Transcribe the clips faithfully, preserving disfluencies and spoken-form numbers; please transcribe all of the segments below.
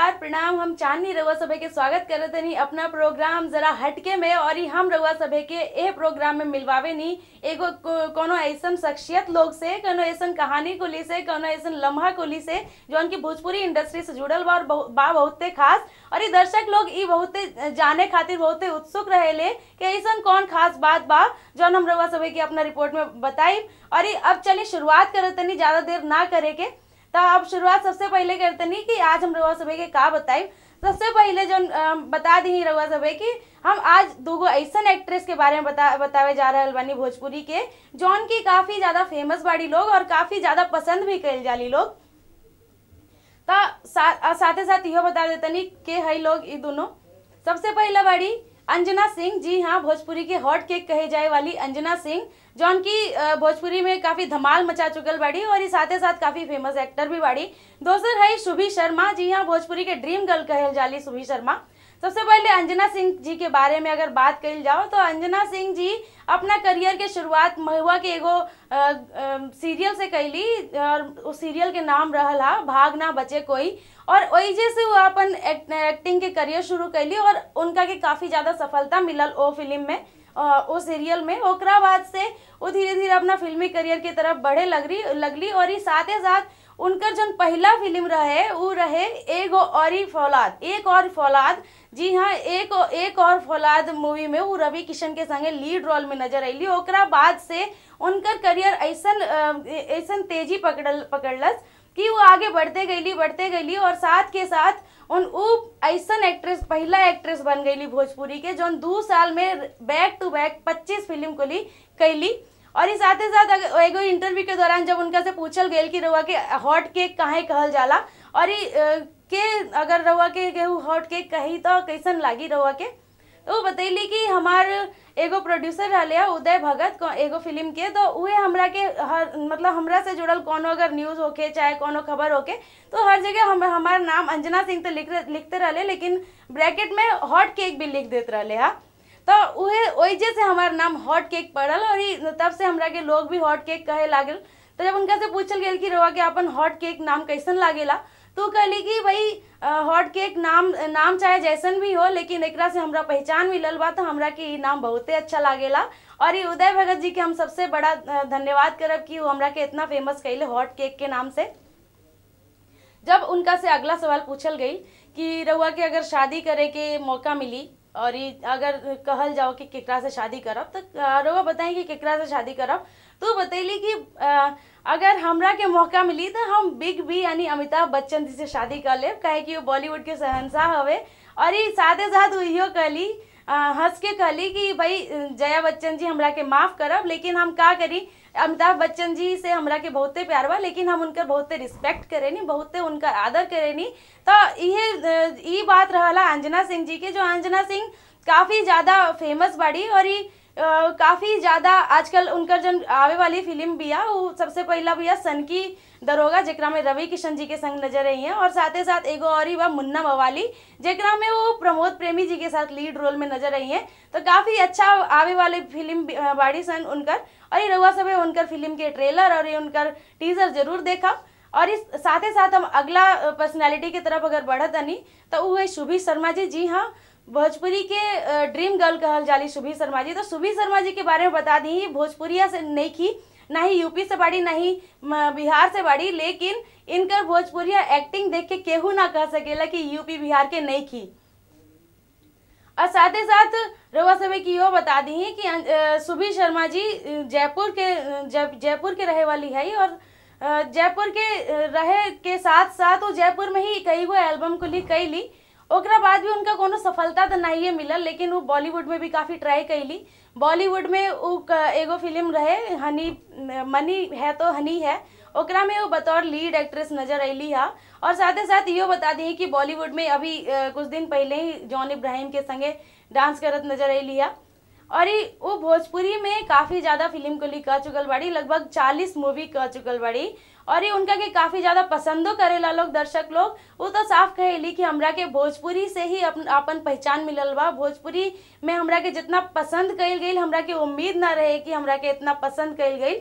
नमस्कार प्रणाम। हम चांदनी रउआ सभे के स्वागत करत हनी अपना प्रोग्राम जरा हटके में। और ही हम रउआ सभे के ए प्रोग्राम में मिलवावे नी एगो को, कोनो ऐसन शख्सियत लोग से, कोनो ऐसन कहानी कुली से, कोनो ऐसन लम्हा कुली से जौन की भोजपुरी इंडस्ट्री से जुड़ल बा और बहु, बा बहुते खास। और ये दर्शक लोग ई बहुते जाने खातिर बहुते उत्सुक रहेले कि ऐसन कौन खास बात बा जौन हम रउआ सभे के अपना रिपोर्ट में बताई। और ये अब चलिए शुरुआत करत हनी, ज्यादा देर ना करे के। तो अब शुरुआत सबसे पहले करते नहीं कि आज हम रउआ सभे के का बताई। सबसे पहले जो बता दी रउआ सभे कि हम आज दूगो ऐसन एक्ट्रेस के बारे में बता बतावे जा रहल बानी भोजपुरी के, जौन की काफी ज्यादा फेमस बाड़ी लोग और काफी ज्यादा पसंद भी कइल जाली लोग। तो सा, साथे साथ इहो बता देतनी के हई लोग ई दोनों। सबसे पहला बाड़ी अंजना सिंह। जी हाँ, भोजपुरी के हॉट केक कहे जाए वाली अंजना सिंह, जौन की भोजपुरी में काफी धमाल मचा चुकल बाड़ी और ये साथे साथ काफी फेमस एक्टर भी बाड़ी। दोसर है शुभी शर्मा। जी हाँ, भोजपुरी के ड्रीम गर्ल कहल जाली शुभी शर्मा। सबसे पहले अंजना सिंह जी के बारे में अगर बात कही जाओ तो अंजना सिंह जी अपना करियर के शुरुआत महुआ के एगो सीरियल से कैली और उस सीरियल के नाम रहल हा भाग ना बचे कोई। और वही से वो अपन एक्ट, एक्टिंग के करियर शुरू कैली और उनका के काफी ज्यादा सफलता मिलल ओ फिल्म में, ओ सीरियल में। ओकरा बाद से वो धीरे धीरे अपना फिल्मी करियर की तरफ बढ़े लगली लगली और ही साथे साथ उनकर जो पहला फिल्म रहे वो रहे एगो और फौलाद, एक और फौलाद। जी हाँ, एक एक और फौलाद मूवी में वो रवि किशन के संगे लीड रोल में नजर अली। ओकरा बाद से उनकर करियर ऐसन ऐसन तेजी पकड़ल पकड़लस कि वो आगे बढ़ते गईली बढ़ते गईली और साथ के साथ उन उ ऐसन एक्ट्रेस पहला एक्ट्रेस बन गईली भोजपुरी के जौन दो साल में बैक टू बैक पच्चीस फिल्म को ली कैली। और इस साथ साथ एगो इंटरव्यू के दौरान जब उनका से पूछल गेल कि रउआ के हॉट केक काहे कहल जाला और के अगर रउआ के केहू हॉट केक कही तो कैसन लागी रउआ के, तो बतैली कि हमार एगो प्रोड्यूसर रहले उदय भगत एगो फिल्म के, तो उहे हमरा के हर मतलब हमरा से जुड़ल कोनो अगर न्यूज़ होके चाहे कोनो खबर होके तो हर जगह हम हमार नाम अंजना सिंह तो लिख लिखते रहले, लेकिन ब्रैकेट में हॉट केक भी लिख देते रहले हा। तो उहे वजह से हमार नाम हॉट केक पड़ल और तब से हमरा के लोग भी हॉट केक कहे लागल। तो जब उनका से पूछल गेल कि रउआ के अपन हॉट केक नाम कैसन लागेला तो कहली कि भाई हॉट केक नाम नाम चाहे जैसन भी हो लेकिन एकरा से हमरा पहचान मिलल बा तो हमरा के ई नाम बहुते अच्छा लागेला। और ये उदय भगत जी के हम सबसे बड़ा धन्यवाद करब कि वो हमरा के इतना फेमस कैले हॉट केक के नाम से। जब उनका से अगला सवाल पूछल गई कि रउआ के अगर शादी करे के मौका मिली और ये अगर कहल जाओ कि केकरा से शादी करब तो रउआ बताई कि केकरा से शादी करब, तो बतैली कि अगर हमरा के मौका मिली तो हम बिग बी यानी अमिताभ बच्चन जी से शादी कर लेब, काहे कि वो बॉलीवुड के शहंशाह हवे। और ये साथे साथ इहो कहली हंस के कहली कि भाई जया बच्चन जी हमरा के माफ करब लेकिन हम का करी, अमिताभ बच्चन जी से हमरा के बहुते प्यार बा लेकिन हम उनकर बहुते रिस्पेक्ट करेनी, बहुते उनका आदर करेनी। तो ये ई बात रहला अंजना सिंह जी के, जो अंजना सिंह काफ़ी ज़्यादा फेमस बाड़ी और ये काफ़ी ज़्यादा आजकल उनकर जन आवे वाली फिल्म बिया वो सबसे पहला बिया सनकी दरोगा जेकरा में रवि किशन जी के संग नजर आई हैं और साथे साथ एगो और ही बा मुन्ना मवाली जेकरा में वो प्रमोद प्रेमी जी के साथ लीड रोल में नजर आई हैं। तो काफ़ी अच्छा आवे वाले फिल्म बाड़ी सन उनकर। और ये रउआ सभे उनकर फिल्म के ट्रेलर और ये उनकर टीजर जरूर देखा। और इस साथे साथ हम अगला पर्सनैलिटी की तरफ अगर बढ़त हनी तो वो है शुभी शर्मा जी। जी हाँ, भोजपुरी के ड्रीम गर्ल कहल जाली शुभी शर्मा जी। तो शुभी शर्मा जी के बारे में बता दी, भोजपुरिया से नहीं की, ना ही यूपी से बाड़ी ना ही बिहार से बाड़ी, लेकिन इनकर भोजपुरिया एक्टिंग देख के केहू ना कह सकेला कि यूपी बिहार के नहीं की। और साथ ही साथ रउआ सभे की यो बता दी कि शुभी शर्मा जी जयपुर के जयपुर के रहे वाली है और जयपुर के रहे के साथ साथ वो जयपुर में ही कई गो एल्बम को ली कैली। ओकरा बाद भी उनका कोनो सफलता तो नहीं मिलल, लेकिन वो बॉलीवुड में भी काफ़ी ट्राई कैली। बॉलीवुड में वो एगो फिल्म रहे हनी मनी है तो हनी है, ओकरा में वो बतौर लीड एक्ट्रेस नजर अली हा। और साथ ही साथ यो बता दी कि बॉलीवुड में अभी कुछ दिन पहले ही जॉन इब्राहिम के संगे डांस करत नजर अली हा। और वो भोजपुरी में काफ़ी ज़्यादा फिल्म को ली कर चुकल बाड़ी, लगभग चालीस मूवी कर चुकल बाड़ी। और ये उनका के काफ़ी ज़्यादा पसंदो करेला लोग, दर्शक लोग। वो तो साफ कहेली कि हमरा के भोजपुरी से ही अपन अपन पहचान मिलल बा, भोजपुरी में हमरा के जितना पसंद कइल गई हमरा के उम्मीद ना रहे कि हमरा के इतना पसंद कइल गई।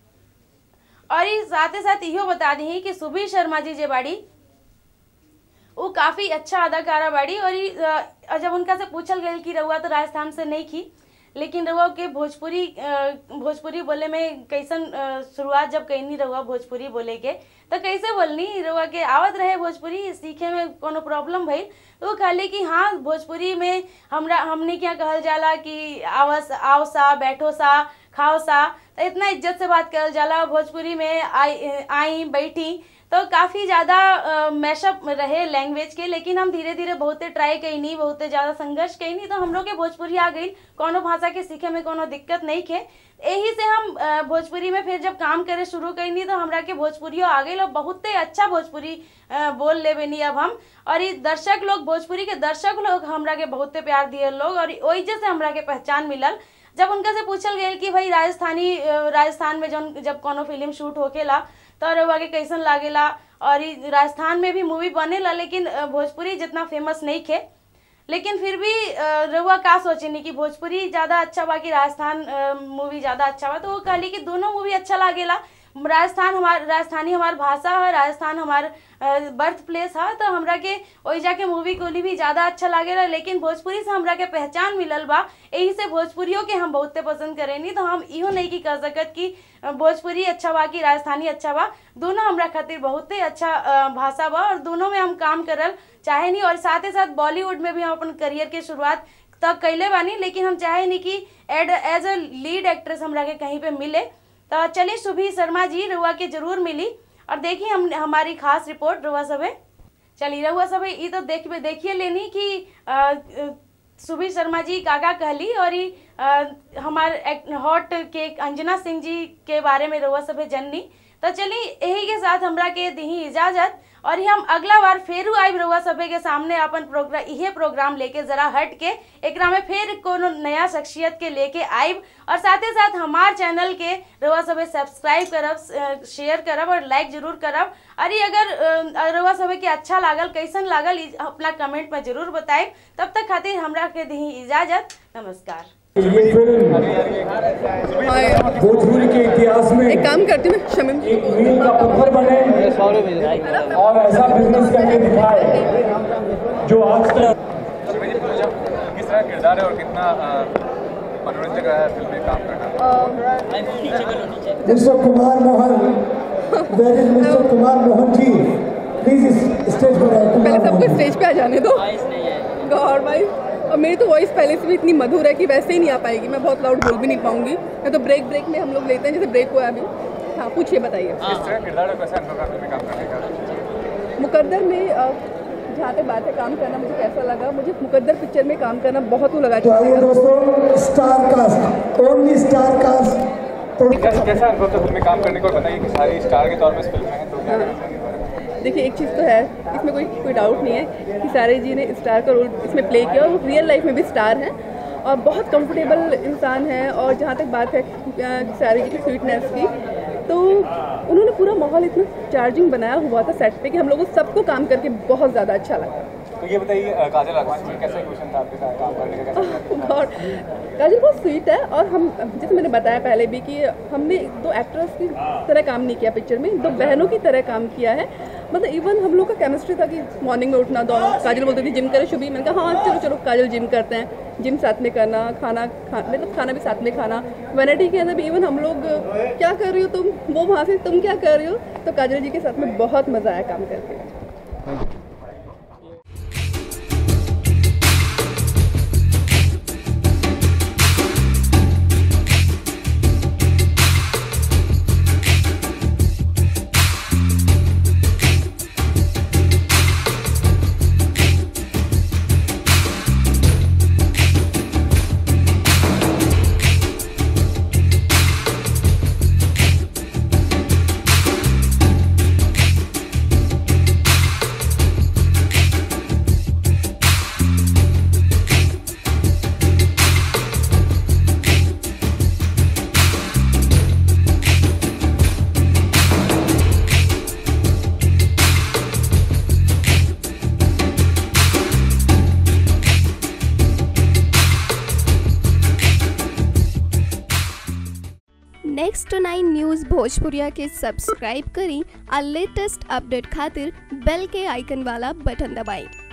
और साथ ही साथ इहो बता दी कि शुभी शर्मा जी जे बाड़ी वो काफ़ी अच्छा अदाकारा बाड़ी। और ई, अ, जब उनका से पूछल गई कि रउआ तो राजस्थान से नहीं की, लेकिन रउआ के भोजपुरी अ, भोजपुरी बोले में कैसन अ, शुरुआत जब कैनी रउआ भोजपुरी बोले के, तो कैसे बोलनी रउआ के आवत रहे भोजपुरी सीखे में कोनो प्रॉब्लम भइल? तो वो कहली कि हाँ भोजपुरी में हमरा हमने क्या कहल जाला कि आवस आओ सा, बैठो सा, खाओ सा, तो इतना इज्जत से बात करल जाला। भोजपुरी में आई आई बैठी, तो काफ़ी ज़्यादा मैशअप रहे लैंग्वेज के। लेकिन हम धीरे धीरे बहुते ट्राई कैनी, बहुते ज़्यादा संघर्ष कैनी, तो हम लोग के भोजपुरी आ गई। कोनो भाषा के सीखे में कोनो दिक्कत नहीं खे। यही से हम अ, भोजपुरी में फिर जब काम करे शुरू कैनी तो हमरा के भोजपुरियो आ गई और बहुते अच्छा भोजपुरी अ, बोल लेबेनी अब हम। और ये दर्शक लोग, भोजपुरी के दर्शक लोग हमरा के बहुते प्यार दिए लोग, और वही से हमरा के पहचान मिलल। जब उनका से पूछल गया कि भाई राजस्थानी अ, राजस्थान में जब जब कोनो फिल्म शूट होकेला तो रउआ के कैसन लागेला, और ई राजस्थान में भी मूवी बनेला लेकिन अ, भोजपुरी जितना फेमस नहीं खे, लेकिन फिर भी अ, रउआ का सोचेनी कि भोजपुरी ज़्यादा अच्छा बा कि राजस्थान मूवी ज़्यादा अच्छा बा? तो वो कहली कि दोनों मूवी अच्छा लागेला। राजस्थान हमार राजस्थानी हमार भाषा है, राजस्थान हमार बर्थ प्लेस है, तो हमरा के वही जाके मूवी कोली भी ज़्यादा अच्छा लागेला। लेकिन भोजपुरी से हमरा के पहचान मिलल बा, यही से भोजपुरियों के हम बहुते पसंद करेनी। तो हम इहो नहीं कि कह सकत कि भोजपुरी अच्छा बा कि राजस्थानी अच्छा बा। दोनों हमरा खातिर बहुते अच्छा अ, भाषा बा, और दोनों में हम काम करल चाहे नहीं। और साथ ही साथ बॉलीवुड में भी हम अपन करियर के शुरुआत तक कैले बानी, लेकिन हम चाहे नहीं कि एड एज अ लीड एक्ट्रेस हमरा के कहीं पे मिले। तो चलिए सुभी शर्मा जी रउआ के जरूर मिली, और देखिए हम हमारी खास रिपोर्ट रउआ सभे। चलिए रउआ सभे ये तो देख देखिए लेनी कि आ, सुभी शर्मा जी काका कहली, और ये हमार हॉट के अंजना सिंह जी के बारे में रउआ सभे जननी। तो चलिए यही के साथ हमरा के दी इजाजत, और हम अगला बार फेरू आइब रउआ सभे के सामने अपन प्रोग्राम इहे प्रोग्राम लेके जरा हट के एकरा में फिर कोनो नया शख्सियत के लेके आइब। और साथ ही साथ हमार चैनल के रउआ सभे सब्सक्राइब करब, शेयर करब और लाइक जरूर करब। और ये अगर रउआ सभे के अच्छा लागल, कैसन लागल, अपना कमेंट में जरूर बताइब। तब तक खातिर हमरा के दी इजाजत, नमस्कार। ये फिल्म भोजपुरी के इतिहास में एक काम करती हूँ शमीम एक मील का पत्थर बने और ऐसा बिजनेस करके दिखाए जो आज तक। किस तरह किरदार है और कितना मनोरंजक रहा है फिल्म में काम करना? Mister Kumar Mohan, where is mister Kumar Mohan ji, please stage पर आए। पहले सबको स्टेज पे आ जाने दो। गौर भाई, और मेरी तो वॉइस पहले से भी इतनी मधुर है कि वैसे ही नहीं आ पाएगी, मैं बहुत लाउड बोल भी नहीं पाऊंगी। मैं तो ब्रेक ब्रेक में हम लोग लेते हैं, जैसे ब्रेक हुआ अभी। हाँ पूछिए, बताइए। किस तरह किरदार और कैसा अनुभव रहा फिल्म में काम करने का? मुकद्दर में जहाँ तक बात है काम करना मुझे कैसा लगा, मुझे मुकद्दर पिक्चर में काम करना बहुत ही लगा। तो आइए दोस्तों, star cast, only star cast. कैसा कैसा अनुभव था फिल्म में काम करने को? बताइए कि सारी स्टार के तौर पर इस फिल्म में है, तो क्या कहना? देखिए एक चीज़ तो है, इसमें कोई कोई डाउट नहीं है कि सारे जी ने स्टार का रोल इसमें प्ले किया, और वो रियल लाइफ में भी स्टार हैं और बहुत कंफर्टेबल इंसान है। और जहाँ तक बात है सारे जी की स्वीटनेस की, तो उन्होंने पूरा माहौल इतना चार्जिंग बनाया हुआ था सेट पे कि हम लोगों को सबको काम करके बहुत ज़्यादा अच्छा लगा। तो ये बताइए काजल अगवान जी कैसा क्वेश्चन था आपके साथ काम करने का? कैसा? और काजल बहुत स्वीट है, और हम जैसे मैंने बताया पहले भी कि हमने दो एक्ट्रेस की तरह काम नहीं किया पिक्चर में, दो बहनों की तरह काम किया है। मतलब इवन हम लोग का केमिस्ट्री था कि मॉर्निंग में उठना, दोनों काजल बोलती थी जिम करे शुभी, मैंने कहा हाँ चलो चलो काजल जिम करते हैं, जिम साथ में करना, खाना खा मतलब खाना भी साथ में खाना। वैनिटी के अंदर भी इवन हम लोग क्या कर रही हो तुम, वो वहाँ से तुम क्या कर रही हो, तो काजल जी के साथ में बहुत मज़ा आया काम करके। नेक्स्ट नाइन न्यूज़ भोजपुरिया के सब्सक्राइब करी और लेटेस्ट अपडेट खातिर बेल के आइकन वाला बटन दबाएं।